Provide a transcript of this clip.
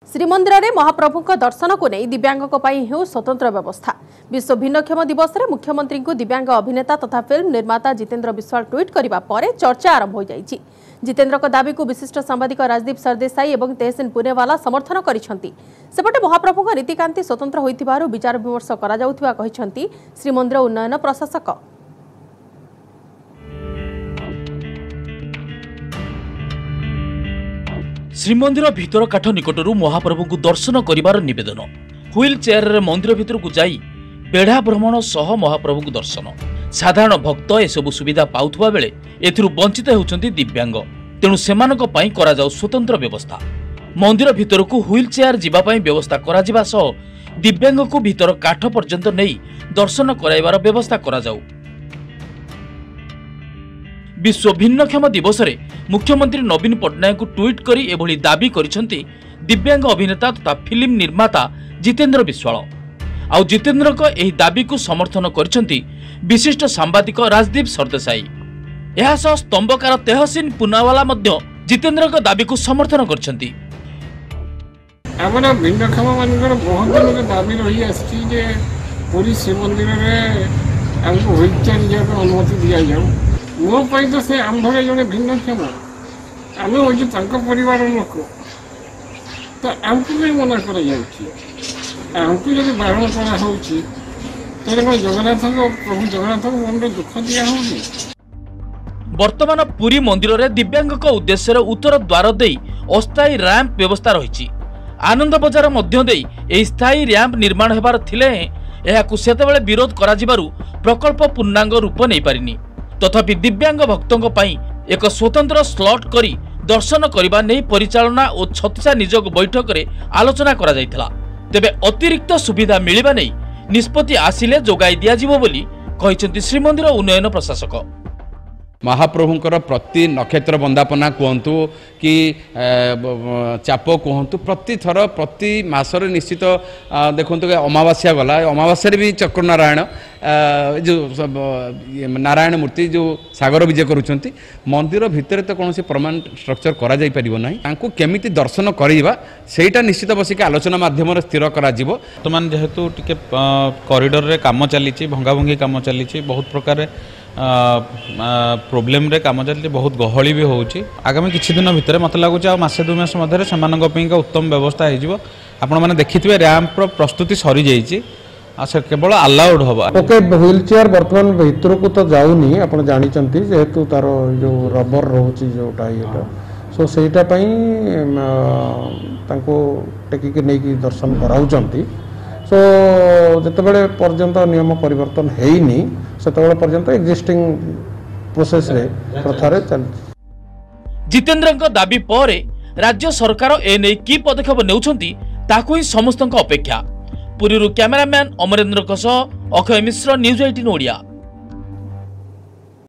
श्रीमंदिर में महाप्रभु दर्शन को नहीं दिव्यांगों हो स्वतंत्र व्यवस्था। विश्व भिन्नक्षम दिवस में मुख्यमंत्री को दिव्यांग अभिनेता तथा फिल्म निर्माता जितेंद्र विश्वाल ट्वीट करने पर चर्चा आरंभ हो जाइछि। जितेंद्र को दाबी को विशिष्ट सांबादिक राजदीप सरदेसाई और तहसीन पुनेवाला समर्थन करिसेंति। सेपटे महाप्रभु रीतिकांति स्वतंत्र होइथिबारु विचार विमर्श करा जाउथिबा कहिसेंति श्रीमंदिर उन्नयन प्रशासक। श्रीमंदिर भितर काठ निकटरू महाप्रभु को दर्शन करिवार निवेदन। व्हील चेयर रे मंदिर भितर को जाई बेढ़ा भ्रमण सह महाप्रभु को दर्शन। साधारण भक्त एसबु सुविधा पाउथुवा बेले एथिरु वंचित हेउचंती दिव्यांग। तेणु सेमानक पई करा जाउ स्वतंत्र व्यवस्था। मंदिर भितर को व्हील चेयर जीवा पई व्यवस्था करा जिबा सह दिव्यांग को भितर काठ पर्यंत नहीं दर्शन कराइबार व्यवस्था करा जाउ। विश्व भिन्नक्षम दिवस रे मुख्यमंत्री नवीन पट्टनायक ट्वीट करी एभली दाबी करिसेंती दिव्यांग अभिनेता तथा फिल्म निर्माता जितेंद्र विश्वाल। आउ जितेंद्र को एही दाबी को समर्थन करिसेंती विशिष्ट सांबादिक राजदीप सरदेसाई। एहा सह स्तंभकार तहसीन पुनावाला मध्य जितेंद्र को दाबी को समर्थन करिसेंती। हमरा भिन्नक्षम मानकर बहुत दिन दाबी रही आछि जे पुरी श्रीमंदिर रे हमको व्हील चेयर जेबे अनुमति दिया जाऊ। मो पाई तो से आम भले जड़े भिन्नक्षम आम हूँ परिवार लोक तो आमको कहीं मना कर आमको जब बारण कर जगन्नाथ प्रभु जगन्नाथ मन में दुख दिया होनी। वर्तमान पुरी मंदिर रे दिव्यांग उद्देश्य उत्तर द्वार दे अस्थायी रैंप व्यवस्था रही। आनंद बजार मध्य दे एही स्थायी रैंप निर्माण हेबार थिले एहाकु सेतेबेले विरोध करा जिबारु प्रकल्प पूर्णांग रूप नै पारिनी। तथापि दिव्यांग भक्तों पाई एक स्वतंत्र स्लॉट करी दर्शन करने नहीं परिचालना और छत्तीसा निजोग बैठक रे आलोचना करा जायथिला। तेबे अतिरिक्त सुविधा मिलिबा नहीं निष्पत्ति आसिले जोगाई दिया जिवो बोली कहिसेंती श्रीमंदिर उन्नयन प्रशासक। महाप्रभुंकर प्रति नक्षत्र बंदापना कहतु कि चाप कहतु प्रति थर प्रति मासरे निश्चित देखु अमावास्या गला अमावास्या भी चक्र नारायण जो नारायण मूर्ति जो सागर विजय करुँच मंदिर भितर तो कौन परमानेंट स्ट्रक्चर करा जाई परिबो नहीं। तांको केमिति दर्शन करवा सेटा निश्चित बसिक आलोचना माध्यम स्थिर करा जिवो। वर्तमान जेहेतु टिके कॉरिडोर रे काम चली भंगाभंगी काम चली बहुत प्रकार प्रोब्लेम रे काम चलती बहुत गहली भी होउची। आगामी किछि दिन भितर मत लगुच मासे 2 मास मध्य से उत्तम व्यवस्था हो। आपण मैंने देखिए रैंप प्रस्तुति सरी जाइए से केवल अलाउड हम। ओके व्हील चेयर बर्तमान भीतर को तो जाऊनी आप जानते जेहेतु तार जो रबर रोचे जोटा ये सो सेटा टेकिक नहीं दर्शन कराउचंती। सो जितेबाला पर्यंत नियम परिवर्तन हैनी सेतेबाला पर्यंत एक्जिस्टिंग प्रोसेस रे प्रथा रे चल। जितेंद्र दाबी पर राज्य सरकार एने की पदक्षेप नेउछंती ताकू ही समस्त अपेक्षा। पुरीरू कैमरामैन अमरेंद्र अक्षय मिश्र, न्यूज 18 ओडिया।